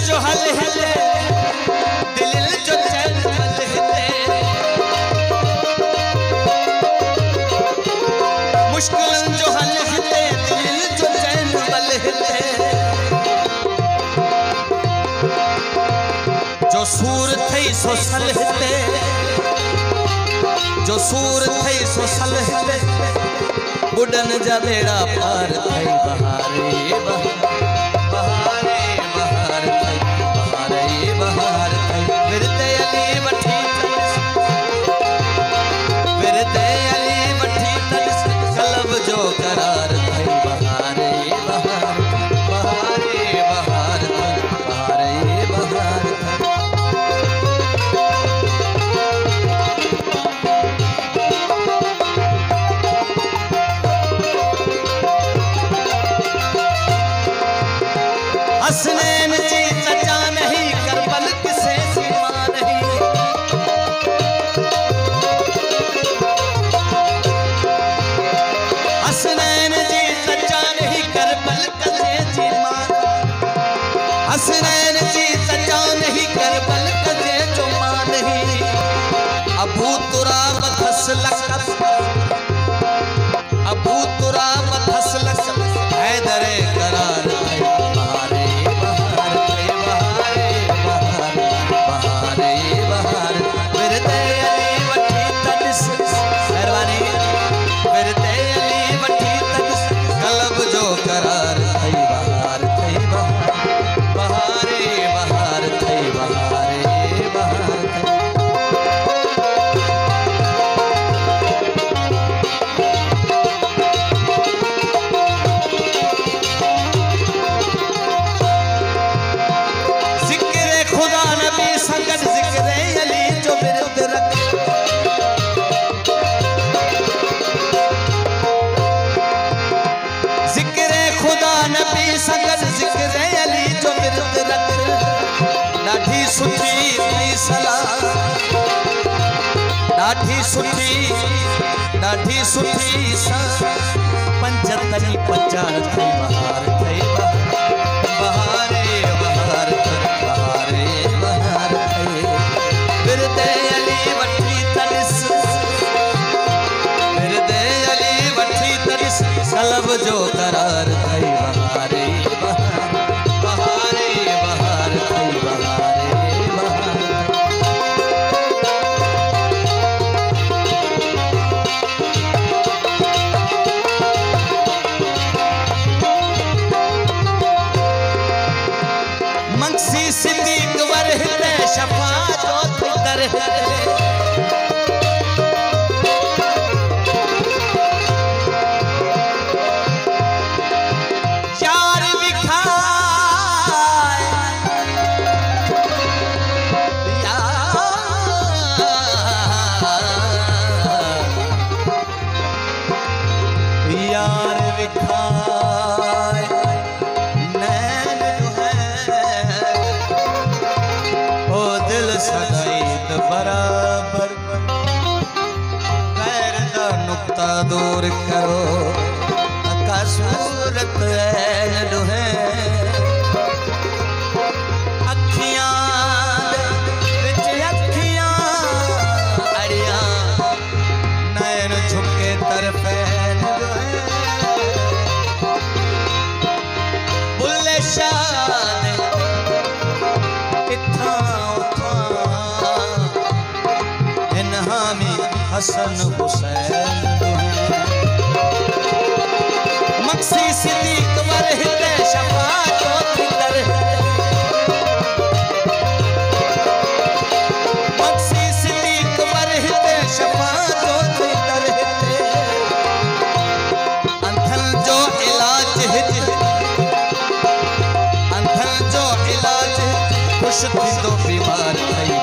जो हल हिले दिल जो चैन मल हिले मुश्किलन जो हल हिले दिल जो चैन मल हिले जो सूर थई सो सल हिले जो सूर थई सो सल हिले बुडन जा बेड़ा पार थई बहारे बहारे बहार थई बहार थई विरते अली वठी तनिस कलब जो करार थई बहारे बहार बहारे बहार थई बहारे बहार थई हसनैन जी सचा नहीं करबल किसे सीमा नहीं हसनैन जी सचा नहीं करबल किसे सीमा हसनैन जी सचा नहीं करबल किसे जुमा नहीं अबू तुराब धसलक अबू तुराब धसलक हैदरे करार संगत जिक्र अली जो विरद रख ॾाढी सुठी सलाह ॾाढी सुठी सा पंजतनी पंचार थई बहारे बहार बहारे बहार थई विरदे अली वठी तनिस विरदे अली वठी तनिस कलब जो करार थई बहारे बहारे बहार थई बहारे बहार मक्सी सिद्दीक वरहते शफाअत कर बराबर गैर दा नुक्ता दूर करो अका सूरत ऐन दुहे अखियां विच अखियां अड़ियां नैन झुके तरफैन दुहे बुल्ले शाह इत्था हसन हुसैन मक्सी सिद्दीक वरहते शफाअत कर मक्सी सिद्दीक वरहते शफाअत कर अंथल जो इलाज खुश थी तो बीमार थई